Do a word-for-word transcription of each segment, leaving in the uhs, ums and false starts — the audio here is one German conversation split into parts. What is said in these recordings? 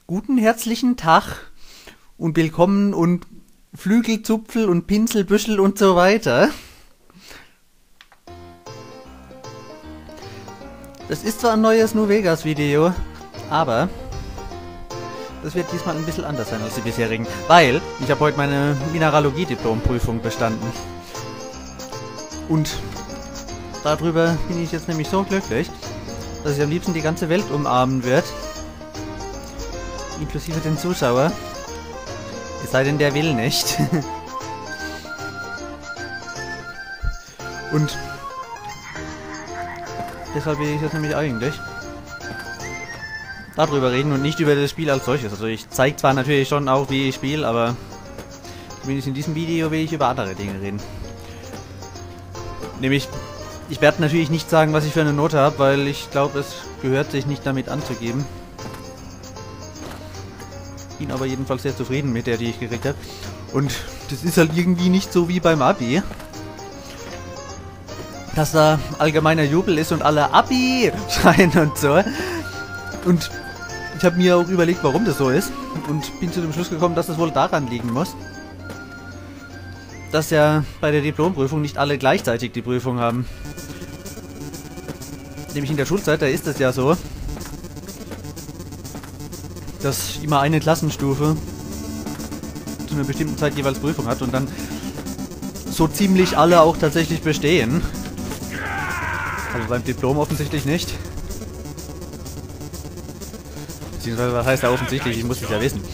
Guten herzlichen Tag und willkommen und Flügelzupfel und Pinselbüschel und so weiter. Das ist zwar ein neues New Vegas Video, aber das wird diesmal ein bisschen anders sein als die bisherigen, weil ich habe heute meine Mineralogie-Diplom-Prüfung bestanden. Und darüber bin ich jetzt nämlich so glücklich, dass ich am liebsten die ganze Welt umarmen werde. Inklusive den Zuschauer. Es sei denn, der will nicht. Und deshalb will ich jetzt nämlich eigentlich darüber reden und nicht über das Spiel als solches. Also ich zeige zwar natürlich schon auch, wie ich spiele, aber zumindest in diesem Video will ich über andere Dinge reden. Nämlich, ich werde natürlich nicht sagen, was ich für eine Note habe, weil ich glaube, es gehört sich nicht damit anzugeben. Bin aber jedenfalls sehr zufrieden mit der, die ich gekriegt habe. Und das ist halt irgendwie nicht so wie beim Abi, dass da allgemeiner Jubel ist und alle Abi schreien und so. Und ich habe mir auch überlegt, warum das so ist. Und bin zu dem Schluss gekommen, dass es wohl daran liegen muss, dass ja bei der Diplomprüfung nicht alle gleichzeitig die Prüfung haben. Nämlich in der Schulzeit, da ist es ja so, dass immer eine Klassenstufe zu einer bestimmten Zeit jeweils Prüfung hat und dann so ziemlich alle auch tatsächlich bestehen. Also beim Diplom offensichtlich nicht. Beziehungsweise, was heißt da offensichtlich? Ich muss es ja wissen.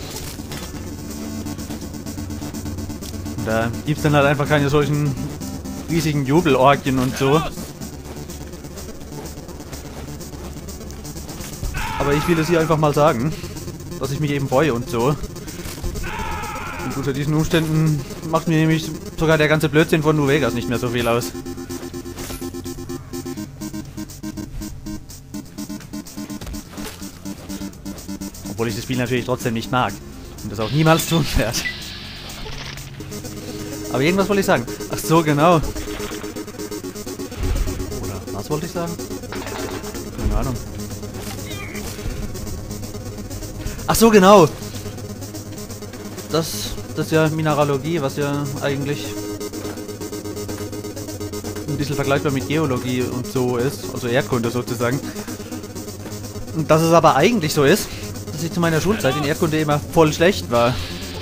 Und da gibt es dann halt einfach keine solchen riesigen Jubelorgien und so. Aber ich will es hier einfach mal sagen, dass ich mich eben freue und so. Und unter diesen Umständen macht mir nämlich sogar der ganze Blödsinn von New Vegas nicht mehr so viel aus. Obwohl ich das Spiel natürlich trotzdem nicht mag. Und das auch niemals tun werde. Aber irgendwas wollte ich sagen. Ach so, genau. Oder was wollte ich sagen? Keine Ahnung. Ach so, genau. Das, das ist ja Mineralogie, was ja eigentlich ein bisschen vergleichbar mit Geologie und so ist. Also Erdkunde sozusagen. Und dass es aber eigentlich so ist, dass ich zu meiner Schulzeit in Erdkunde immer voll schlecht war.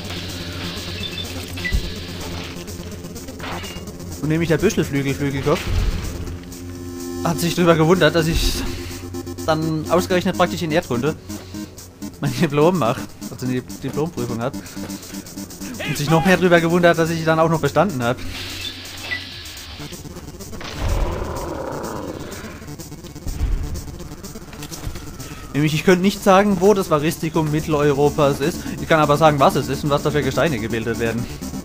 Und nämlich der Büschelflügelflügelkopf hat sich darüber gewundert, dass ich dann ausgerechnet praktisch in Erdkunde mein Diplom mache, also eine Diplomprüfung habe. Und sich noch mehr darüber gewundert, dass ich dann auch noch bestanden habe. Nämlich, ich könnte nicht sagen, wo das Varistikum Mitteleuropas ist. Ich kann aber sagen, was es ist und was da für Gesteine gebildet werden.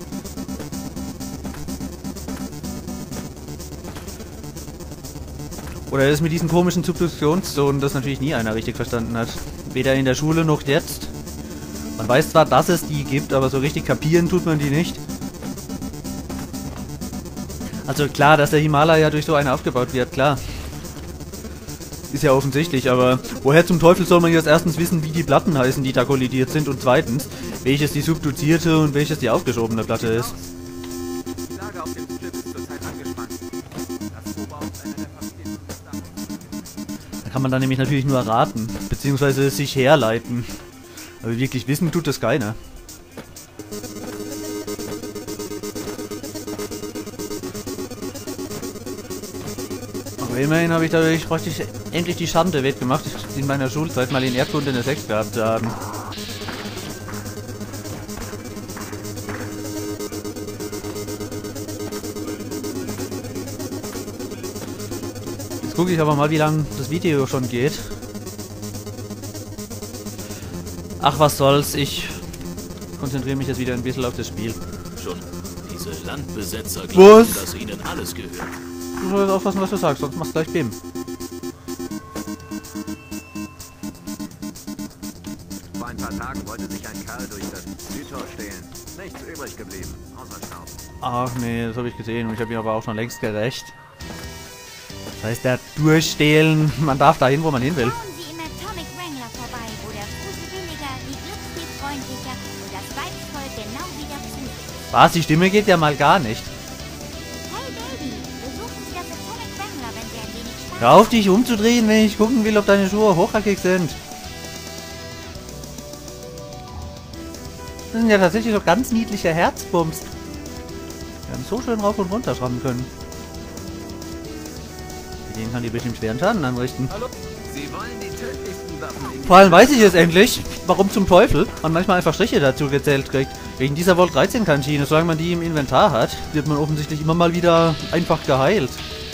Oder ist mit diesen komischen Subduktionszonen, das natürlich nie einer richtig verstanden hat. Weder in der Schule noch jetzt. Man weiß zwar, dass es die gibt, aber so richtig kapieren tut man die nicht. Also klar, dass der Himalaya durch so eine aufgebaut wird, klar. Ist ja offensichtlich, aber woher zum Teufel soll man jetzt erstens wissen, wie die Platten heißen, die da kollidiert sind, und zweitens, welches die subduzierte und welches die aufgeschobene Platte ist. Die Lage auf dem Strip ist zurzeit angespannt. Das Oberhaupt einer der Familien. Da kann man dann nämlich natürlich nur raten, beziehungsweise sich herleiten. Aber wirklich wissen tut das keiner. Aber immerhin habe ich dadurch praktisch endlich die Schande wettgemacht, in meiner Schulzeit mal in Erdkunde eine sechs gehabt zu haben. Jetzt gucke ich aber mal, wie lange das Video schon geht. Ach, was soll's, ich konzentriere mich jetzt wieder ein bisschen auf das Spiel. Schon diese Landbesetzer glauben, dass ihnen alles gehört. Du sollst aufpassen, was du sagst, sonst machst du gleich Bim. Vor ein paar Tagen wollte sich ein Kerl durch das Südtor stehlen. Nichts übrig geblieben, außer Staub. Ach nee, das habe ich gesehen und ich habe ihm aber auch schon längst gerecht. Das heißt, der Durchstehlen, man darf dahin, wo man hin will. Frauen, die im Atomic Wrangler Lager vorbei, wo der Fuß billiger, die Glücksspiel freundlicher und das Weibsvolk genau wie der Fuß. Was? Die Stimme geht ja mal gar nicht. Hey Baby, besuchen Sie das Atomic Wrangler, wenn Sie ein wenig Spaß Hör auf, dich umzudrehen, wenn ich gucken will, ob deine Schuhe hochhackig sind. Das sind ja tatsächlich so ganz niedliche Herzbums. Wir haben so schön rauf und runter schrammen können. Mit denen kann die bestimmt schweren Schaden anrichten. Hallo? Sie wollen die tödlichsten Waffen. Vor allem weiß ich jetzt endlich, warum zum Teufel man manchmal einfach Striche dazu gezählt kriegt. Wegen dieser Volt dreizehn Kantine. Solange man die im Inventar hat, wird man offensichtlich immer mal wieder einfach geheilt.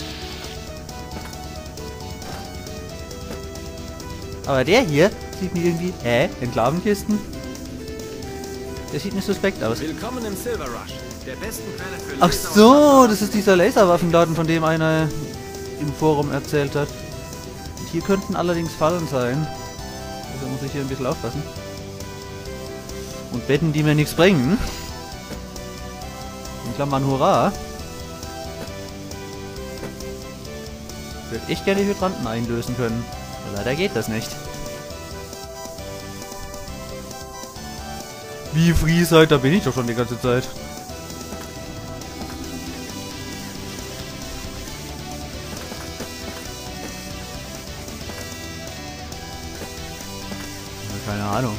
Aber der hier sieht mir irgendwie... Hä? Enklavenkisten? Der sieht nicht suspekt aus. Willkommen im Silver Rush, der besten Quelle für Ach Laser- so, das ist dieser Laserwaffenladen, von dem einer im Forum erzählt hat. Und hier könnten allerdings Fallen sein. Also muss ich hier ein bisschen aufpassen. Und Betten, die mir nichts bringen. In Klammern Hurra. Ich würde echt gerne die Hydranten einlösen können. Aber leider geht das nicht. Wie Freeside, da bin ich doch schon die ganze Zeit. Keine Ahnung.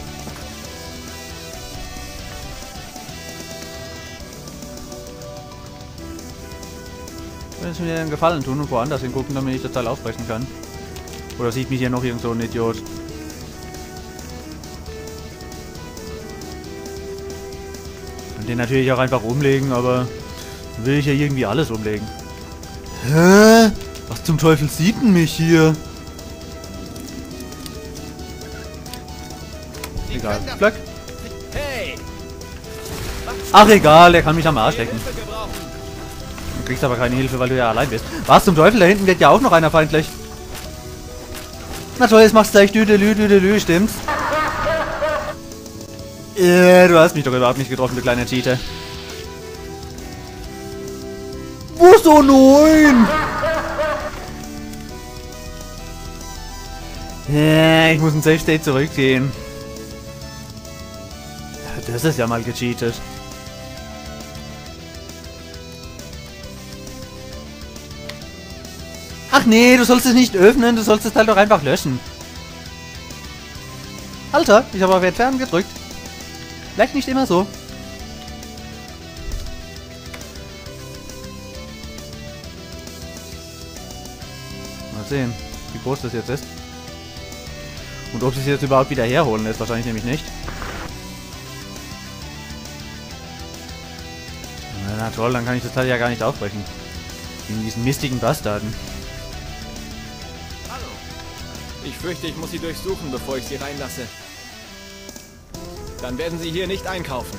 Ich will mir einen Gefallen tun und woanders hingucken, damit ich das Teil aufbrechen kann. Oder sieht mich hier noch irgend so ein Idiot? Und den natürlich auch einfach umlegen, aber dann will ich ja irgendwie alles umlegen. Hä? Was zum Teufel sieht denn mich hier? Egal. Glück. Hey! Ach egal, der kann mich am Arsch lecken. Du kriegst aber keine Hilfe, weil du ja allein bist. Was zum Teufel? Da hinten wird ja auch noch einer feindlich. Na toll, jetzt machst du gleich Düdelü, Düdelü, stimmt's? Äh, du hast mich doch überhaupt nicht getroffen, du kleiner Cheater. Wo so neun? Äh, ich muss in Safe State zurückgehen. Das ist ja mal gecheatet. Ach nee, du sollst es nicht öffnen, du sollst es halt doch einfach löschen. Alter, ich habe auf Entfernen gedrückt. Vielleicht nicht immer so. Mal sehen, wie groß das jetzt ist. Und ob sie es jetzt überhaupt wieder herholen lässt, wahrscheinlich nämlich nicht. Na toll, dann kann ich das Teil ja gar nicht aufbrechen. Gegen diesen mistigen Bastarden. Hallo. Ich fürchte, ich muss sie durchsuchen, bevor ich sie reinlasse. Dann werden sie hier nicht einkaufen.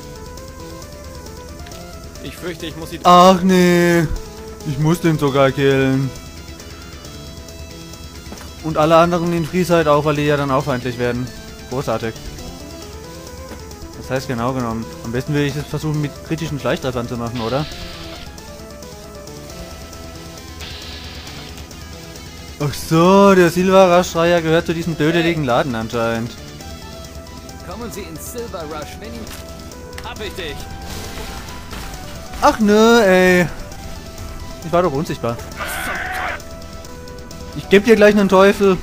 Ich fürchte, ich muss sie... Ach nee, ich muss den sogar killen. Und alle anderen in Freeside auch, weil die ja dann auch feindlich werden. Großartig. Das heißt genau genommen. Am besten will ich es versuchen mit kritischen Schleichtreffern zu machen, oder? Ach so, der Silver-Rush-Schreier gehört zu diesem dödeligen Laden anscheinend. Kommen Sie ins Silver Rush, wenn Ihnen... Hab ich dich! Ach nö, ey. Ich war doch unsichtbar. Ich geb dir gleich einen Teufel.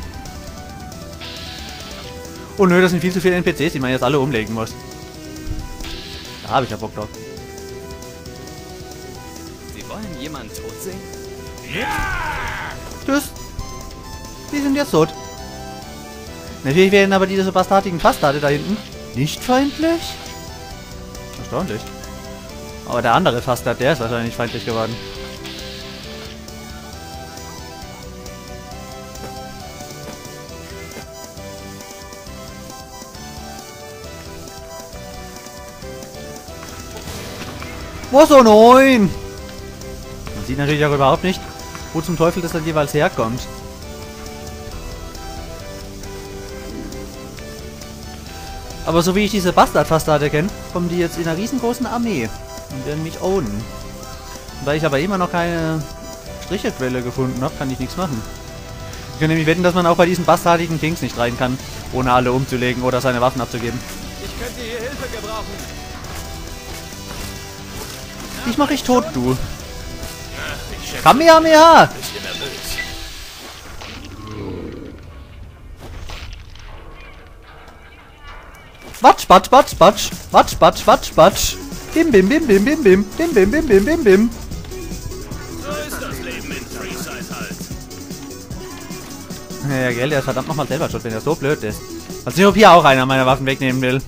Oh nö, das sind viel zu viele N P Cs, die man jetzt alle umlegen muss. Da habe ich ja Bock drauf. Sie wollen jemanden tot sehen? Tschüss. Die sind jetzt tot. Natürlich werden aber diese bastardigen Bastarde da hinten nicht feindlich. Erstaunlich. Aber der andere Bastard, der ist wahrscheinlich feindlich geworden. Wo so neun? Man sieht natürlich auch überhaupt nicht, wo zum Teufel das dann jeweils herkommt. Aber so wie ich diese Bastard-Bastarde kenne, kommen die jetzt in einer riesengroßen Armee und werden mich ownen. Und weil ich aber immer noch keine Strichequelle gefunden habe, kann ich nichts machen. Ich kann nämlich wetten, dass man auch bei diesen bastardigen Kings nicht rein kann. ohne alle umzulegen oder seine Waffen abzugeben. Ich könnte hier Hilfe gebrauchen. Dich mach ich tot, du. Ich schätze, Kamehameha! ein bisschen nervös. Watsch, batsch, batsch, batsch. Watsch, batsch, watsch, batsch. Bim, bim, bim, bim, bim, bim. Bim, bim, bim, bim, bim, bim. So ist das Leben in Freeside halt. Ja, gell, der ist verdammt nochmal selber schuld, wenn er so blöd ist. Als nicht, ob hier auch einer meiner Waffen wegnehmen will.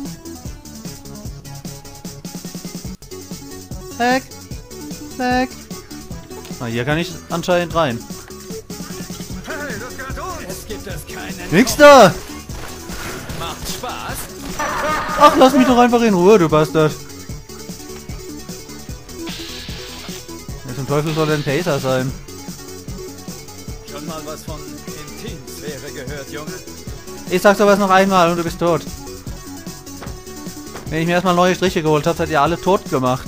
Weg. Weg. Ah, hier kann ich anscheinend rein. Hey, das gehört uns! Jetzt gibt es keinen. Nix da! Macht Spaß. Ach, lass mich doch einfach in Ruhe, du Bastard. Wer zum Teufel soll denn Taser sein? Schon mal was von Intimsphäre gehört, Junge? Ich sag's aber erst noch einmal und du bist tot. Wenn ich mir erstmal neue Striche geholt habe, seid ihr alle tot gemacht.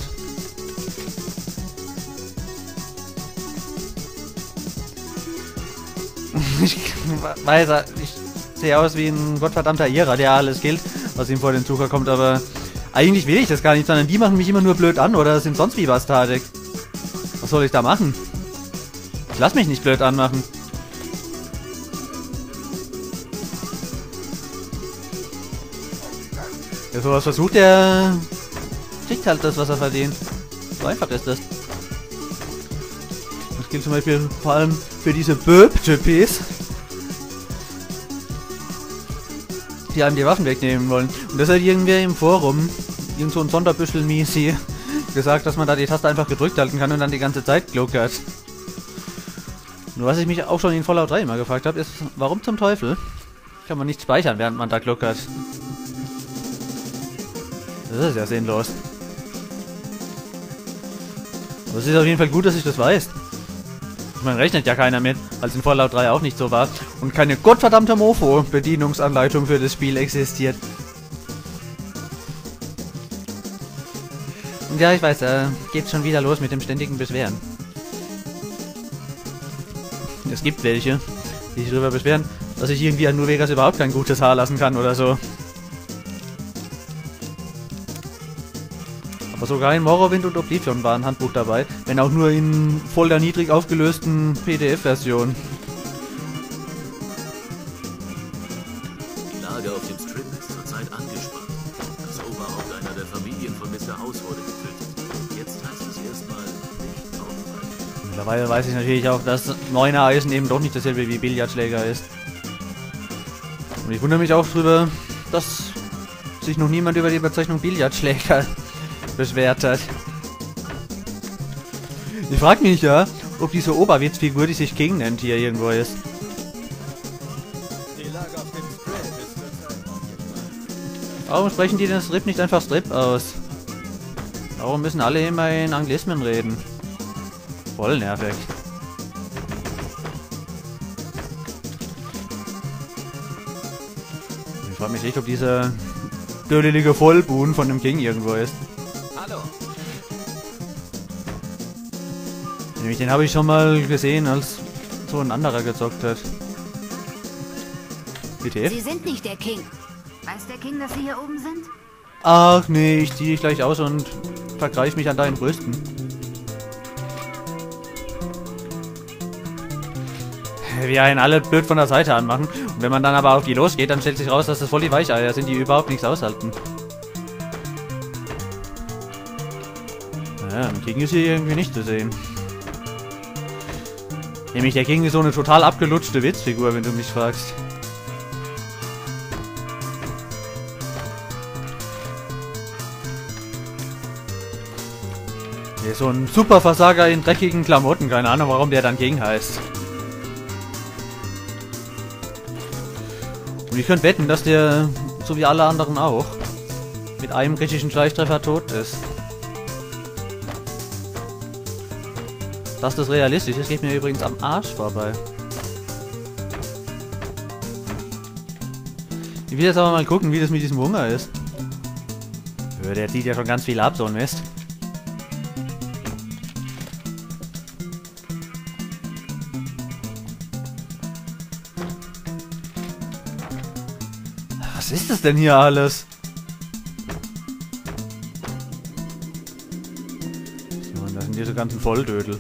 Ich weiß, ich sehe aus wie ein gottverdammter Irrer, der alles gilt, was ihm vor den Zug kommt, aber eigentlich will ich das gar nicht, sondern die machen mich immer nur blöd an oder sind sonst wie bastardig. Was soll ich da machen? Ich lass mich nicht blöd anmachen. Wer sowas versucht, der kriegt halt das, was er verdient. So einfach ist das. Das gilt zum Beispiel vor allem für diese Böb-Typis, die einem die Waffen wegnehmen wollen. Und das hat irgendwer im Forum, irgend so ein Sonderbüschel-Misi, gesagt, dass man da die Taste einfach gedrückt halten kann und dann die ganze Zeit gluckert. Nur was ich mich auch schon in Fallout drei immer gefragt habe, ist, warum zum Teufel kann man nicht speichern, während man da gluckert? Das ist ja sinnlos. Aber es ist auf jeden Fall gut, dass ich das weiß. Ich meine, rechnet ja keiner mit, als in Fallout drei auch nicht so war. Und keine gottverdammte Mofo-Bedienungsanleitung für das Spiel existiert. Und ja, ich weiß, äh, geht schon wieder los mit dem ständigen Beschweren. Es gibt welche, die sich darüber beschweren, dass ich irgendwie an New Vegas überhaupt kein gutes Haar lassen kann oder so. Aber sogar in Morrowind und Oblivion war ein Handbuch dabei, wenn auch nur in voll der niedrig aufgelösten P D F-Version. Die Lage auf dem Strip ist zurzeit angespannt. Das Oberhaupt einer der Familien von Mister House wurde getötet. Jetzt heißt es erstmal nicht aufhalten. Mittlerweile weiß ich natürlich auch, dass Neuner Eisen eben doch nicht dasselbe wie Billardschläger ist. Und ich wundere mich auch drüber, dass sich noch niemand über die Bezeichnung Billardschläger beschwert hat. Ich frage mich ja, ob diese Oberwitzfigur, die sich King nennt, hier irgendwo ist. Die Lage auf dem Strip ist zurzeit angespannt. Warum sprechen die den Strip nicht einfach Strip aus? Warum müssen alle immer in Anglismen reden? Voll nervig. Ich frage mich nicht, ob dieser dödelige Vollbuhn von dem King irgendwo ist. Hallo. Nämlich den habe ich schon mal gesehen, als so ein anderer gezockt hat. Bitte? Sie sind nicht der King. Weiß der King, dass Sie hier oben sind? Ach nee, ich ziehe dich gleich aus und vergreife mich an deinen Brüsten. Wir einen alle blöd von der Seite anmachen. Und wenn man dann aber auf die losgeht, dann stellt sich raus, dass das voll die Weicheier sind, die überhaupt nichts aushalten. Naja, ein King ist hier irgendwie nicht zu sehen. Nämlich der King ist so eine total abgelutschte Witzfigur, wenn du mich fragst. Der ist so ein super Versager in dreckigen Klamotten. Keine Ahnung, warum der dann King heißt. Und ich könnte wetten, dass der, so wie alle anderen auch, mit einem kritischen Schleichtreffer tot ist. Dass das realistisch ist, geht mir übrigens am Arsch vorbei. Ich will jetzt aber mal gucken, wie das mit diesem Hunger ist. Der zieht ja schon ganz viel ab, so ein Mist. Was ist das denn hier alles? So, und das sind diese ganzen Volldödel.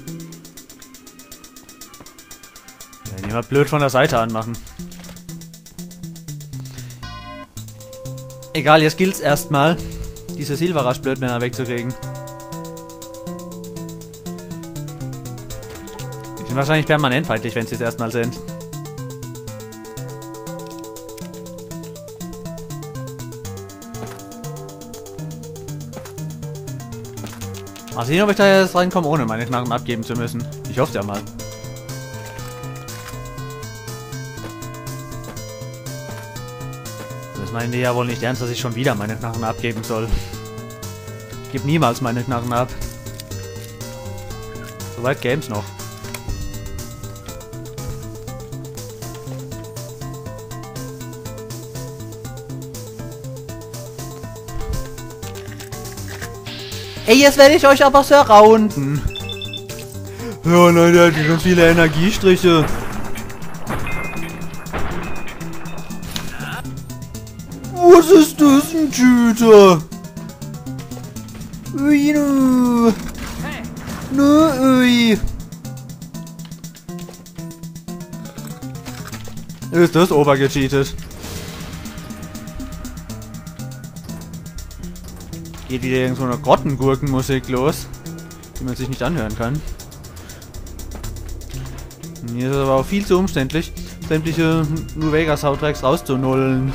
Ja, die mal blöd von der Seite anmachen. Egal, jetzt gilt's erstmal, diese Silverrush-Blödmänner wegzukriegen. Die sind wahrscheinlich permanent feindlich, wenn sie es erstmal sind. Mal sehen, ob ich da jetzt reinkomme, ohne meine Knarren abgeben zu müssen. Ich hoffe ja mal. Das meinen die ja wohl nicht ernst, dass ich schon wieder meine Knarren abgeben soll. Ich gebe niemals meine Knarren ab. Soweit gäb's noch. Ey, jetzt werde ich euch aber surrounden. Ja, nein, der hat ganz viele Energiestriche. Was ist das, ein Tüter? Ui, nu. Nu, ui. Ist das obergecheatet? Geht wieder irgend so eine Grottengurkenmusik los, die man sich nicht anhören kann. Hier ist es aber auch viel zu umständlich, sämtliche New Vegas Soundtracks rauszunullen.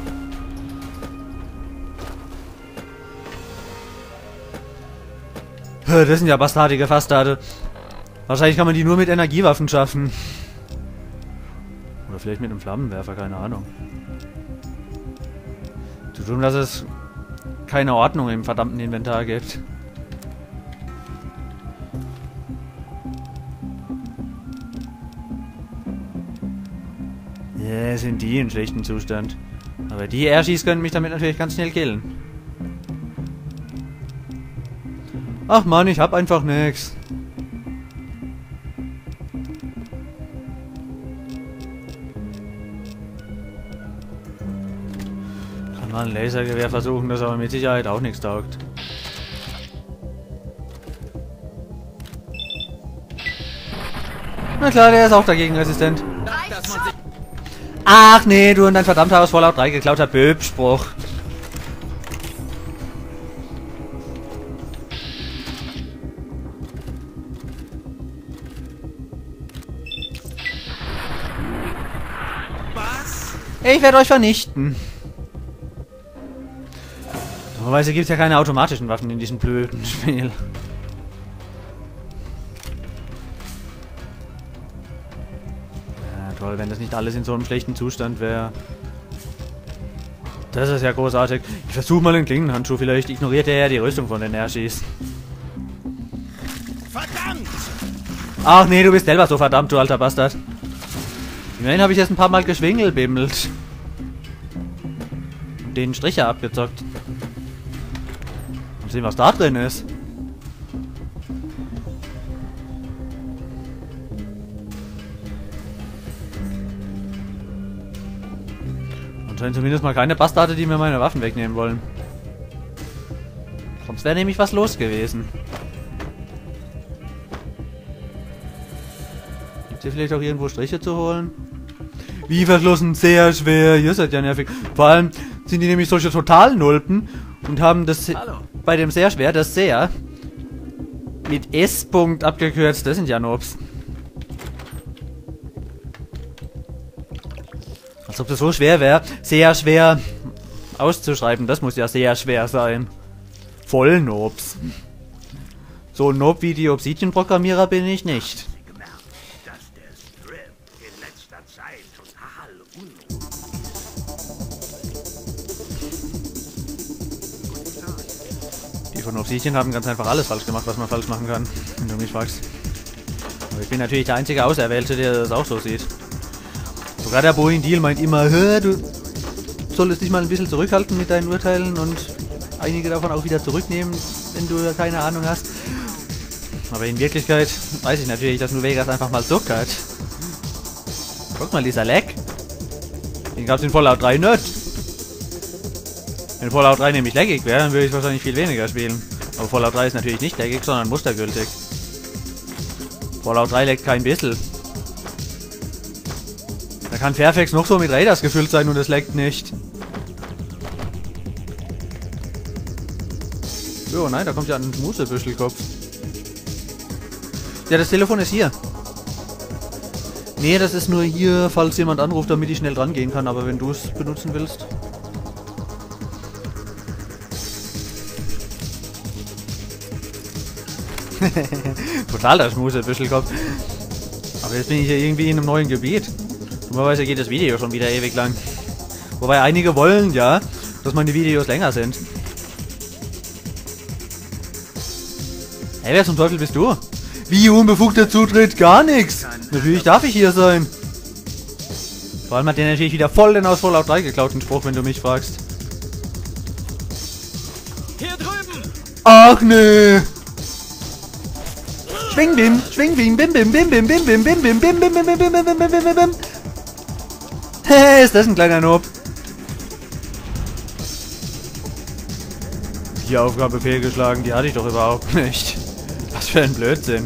Das sind ja bastardige Fastarde. Wahrscheinlich kann man die nur mit Energiewaffen schaffen. Oder vielleicht mit einem Flammenwerfer, keine Ahnung. Zu tun, dass es keine Ordnung im verdammten Inventar gibt. Ja, yeah, sind die in schlechtem Zustand. Aber die Airshis können mich damit natürlich ganz schnell killen. Ach man, ich hab einfach nix. Kann mal ein Lasergewehr versuchen, das aber mit Sicherheit auch nichts taugt. Na klar, der ist auch dagegen resistent. Ach nee, du und dein verdammter aus Fallout drei geklauter Böb-Spruch. Ich werde euch vernichten. Normalerweise gibt es ja keine automatischen Waffen in diesem blöden Spiel. Ja, toll, wenn das nicht alles in so einem schlechten Zustand wäre. Das ist ja großartig. Ich versuche mal den Klingenhandschuh. Vielleicht ignoriert er ja die Rüstung von den Airshis. Verdammt! Ach nee, du bist selber so verdammt, du alter Bastard. Immerhin habe ich jetzt ein paar Mal geschwingelbimmelt. Und den Striche abgezockt. Mal sehen, was da drin ist. Anscheinend zumindest mal keine Bastarde, die mir meine Waffen wegnehmen wollen. Sonst wäre nämlich was los gewesen. Gibt es hier vielleicht auch irgendwo Striche zu holen? Wie verschlossen, sehr schwer. Ihr seid ja nervig. Vor allem sind die nämlich solche Totalnulpen und haben das Hallo. Bei dem sehr schwer, das sehr mit S-Punkt abgekürzt. Das sind ja Nobs. Als ob das so schwer wäre, sehr schwer auszuschreiben. Das muss ja sehr schwer sein. Voll Nobs. So ein Nob wie die Obsidian-Programmierer bin ich nicht. Die von Obsidian haben ganz einfach alles falsch gemacht, was man falsch machen kann, wenn du mich fragst. Aber ich bin natürlich der einzige Auserwählte, der das auch so sieht. Sogar der Boeing-Deal meint immer, hä, du solltest dich mal ein bisschen zurückhalten mit deinen Urteilen und einige davon auch wieder zurücknehmen, wenn du keine Ahnung hast. Aber in Wirklichkeit weiß ich natürlich, dass New Vegas einfach mal zuckert. Guck mal, dieser Lag. Den gab es in Fallout drei nicht. Wenn Fallout drei nämlich laggig wäre, dann würde ich wahrscheinlich viel weniger spielen. Aber Fallout drei ist natürlich nicht laggig, sondern mustergültig. Fallout drei laggt kein bisschen. Da kann Fairfax noch so mit Raiders gefüllt sein und es laggt nicht. Jo, nein, da kommt ja ein Musebüschelkopf. Ja, das Telefon ist hier. Nee, das ist nur hier, falls jemand anruft, damit ich schnell dran gehen kann. Aber wenn du es benutzen willst... Total der Schmusebüschelkopf. Aber jetzt bin ich hier irgendwie in einem neuen Gebiet. Normalerweise geht das Video schon wieder ewig lang. Wobei einige wollen ja, dass meine Videos länger sind. Hey, wer zum Teufel bist du? Wie unbefugter Zutritt? Gar nichts. Natürlich darf ich hier sein. Vor allem hat der natürlich wieder voll den aus Fallout drei geklauten Spruch, wenn du mich fragst. Hier drüben! Ach nee. Schwing bim, schwing bim, bim bim bim bim bim bim bim bim bim bim bim bim bim bim bim bim bim. Hey, ist das ein kleiner Noob? Die Aufgabe fehlgeschlagen, die hatte ich doch überhaupt nicht. Was für ein Blödsinn.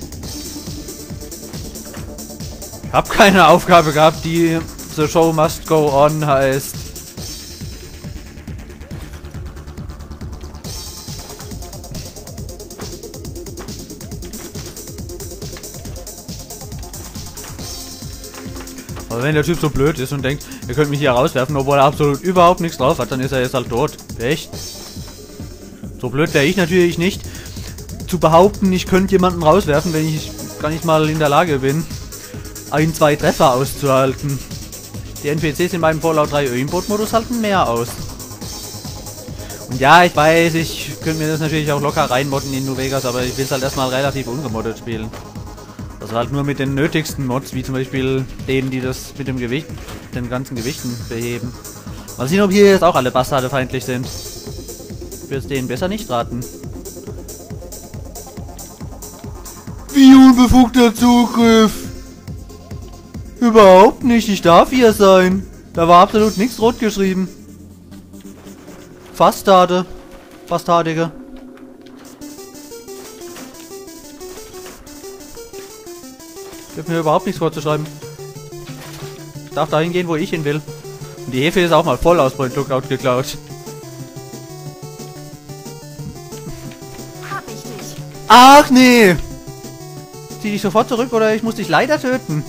Ich hab keine Aufgabe gehabt, die The Show Must Go On heißt. Aber wenn der Typ so blöd ist und denkt, ihr könnt mich hier rauswerfen, obwohl er absolut überhaupt nichts drauf hat, dann ist er jetzt halt tot. Echt? So blöd wäre ich natürlich nicht, zu behaupten, ich könnte jemanden rauswerfen, wenn ich gar nicht mal in der Lage bin, ein, zwei Treffer auszuhalten. Die N P Cs in meinem Fallout drei Aimbot-Modus halten mehr aus. Und ja, ich weiß, ich könnte mir das natürlich auch locker reinmodden in New Vegas, aber ich will es halt erstmal relativ ungemoddet spielen. Also halt nur mit den nötigsten Mods, wie zum Beispiel denen, die das mit dem Gewicht, den ganzen Gewichten beheben. Mal sehen, ob hier jetzt auch alle Bastarde feindlich sind. Ich würde es denen besser nicht raten. Wie unbefugter Zugriff? Überhaupt nicht, ich darf hier sein. Da war absolut nichts rot geschrieben. Bastarde. Bastardige. Ich hab mir überhaupt nichts vorzuschreiben. Ich darf dahin gehen, wo ich hin will. Und die Hefe ist auch mal voll aus Point Lookout geklaut. Hab ich nicht. Ach nee! Zieh dich sofort zurück oder ich muss dich leider töten.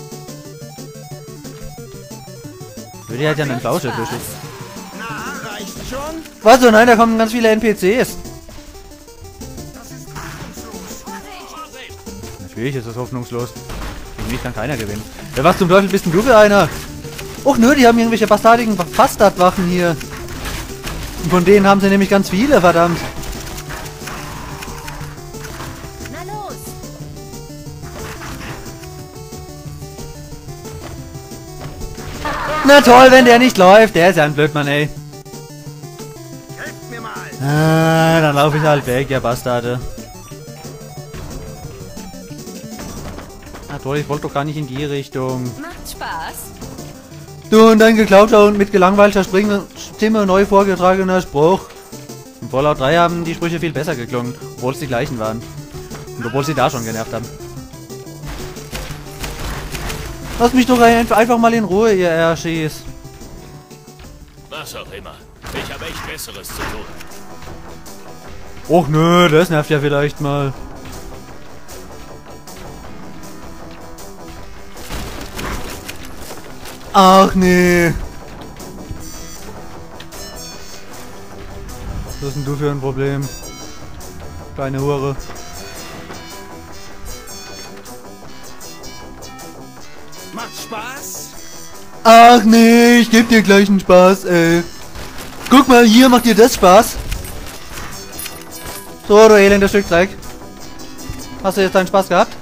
Würde halt ja einen Flauschebüschel. Na, reicht schon? Was? Oh nein, da kommen ganz viele N P Cs. Natürlich ist das hoffnungslos. Gegen mich kann keiner gewinnen. Ja, was zum Teufel bist denn du für einer? Och nö, die haben irgendwelche bastardigen Bastardwachen hier. Und von denen haben sie nämlich ganz viele, verdammt. Na los. Na toll, wenn der nicht läuft. Der ist ja ein Blödmann, ey. Helft mir mal. Ah, dann laufe ich halt weg, ja Bastarde. Ah toll, ich wollte doch gar nicht in die Richtung. Macht Spaß. Du und dein geklauter und mit gelangweilter Spring Stimme neu vorgetragener Spruch. Im Fallout drei haben die Sprüche viel besser geklungen, obwohl es die gleichen waren. Und obwohl sie da schon genervt haben. Lass mich doch einfach mal in Ruhe, ihr Arschis. Was auch immer. Ich habe echt Besseres zu tun. Och nö, das nervt ja vielleicht mal. Ach nee. Was ist denn du für ein Problem? Kleine Hure. Macht Spaß? Ach nee, ich geb dir gleich einen Spaß, ey. Guck mal, hier macht dir das Spaß. So, du elender Stück Dreck. Hast du jetzt deinen Spaß gehabt?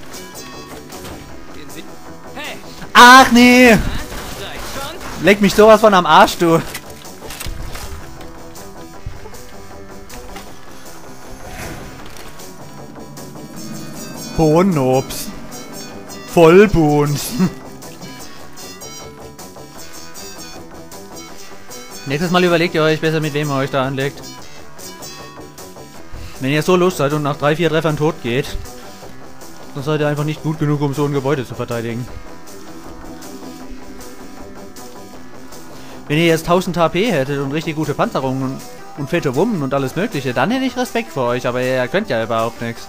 Hey, Ach nee. reicht schon? Leck mich sowas von am Arsch, du. Bohnobs. Vollbohns. Nächstes Mal überlegt ihr euch besser, mit wem ihr euch da anlegt. Wenn ihr so Lust seid und nach drei, vier Treffern tot geht, dann seid ihr einfach nicht gut genug, um so ein Gebäude zu verteidigen. Wenn ihr jetzt tausend H P hättet und richtig gute Panzerungen und fette Wummen und alles mögliche, dann hätte ich Respekt vor euch, aber ihr könnt ja überhaupt nichts.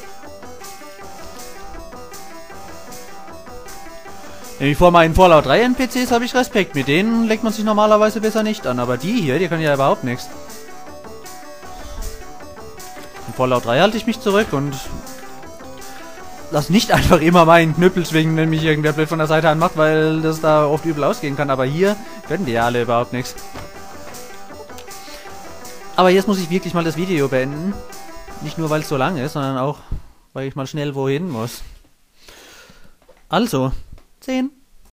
Nämlich vor meinen Fallout drei N P Cs habe ich Respekt, mit denen legt man sich normalerweise besser nicht an, aber die hier, die können ja überhaupt nichts. In Fallout drei halte ich mich zurück und lass nicht einfach immer meinen Knüppel schwingen, wenn mich irgendwer blöd von der Seite anmacht, weil das da oft übel ausgehen kann, aber hier können die ja alle überhaupt nichts. Aber jetzt muss ich wirklich mal das Video beenden. Nicht nur, weil es so lang ist, sondern auch, weil ich mal schnell wohin muss. Also, zehn,